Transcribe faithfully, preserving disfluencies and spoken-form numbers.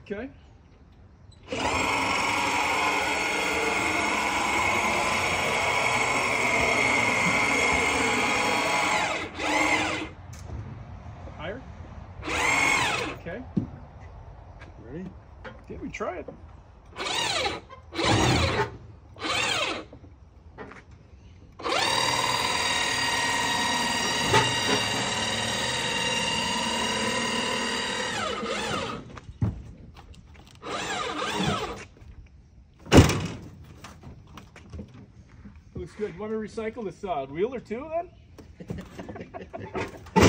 Okay. Higher. Okay. Ready? Okay, we try it. Looks good. You want me to recycle this uh, reeler too then?